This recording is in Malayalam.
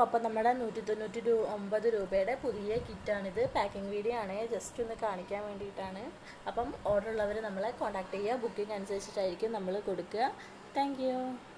അപ്പോൾ നമ്മുടെ 199 രൂപയുടെ പുതിയ കിറ്റാണിത്. പാക്കിംഗ് വീഡിയോ ആണ്, ജസ്റ്റ് ഒന്ന് കാണിക്കാൻ വേണ്ടിയിട്ടാണ്. അപ്പം ഓർഡർ ഉള്ളവർ നമ്മളെ കോൺടാക്ട് ചെയ്യുക. ബുക്കിംഗ് അനുസരിച്ചിട്ടായിരിക്കും നമ്മൾ കൊടുക്കുക. താങ്ക്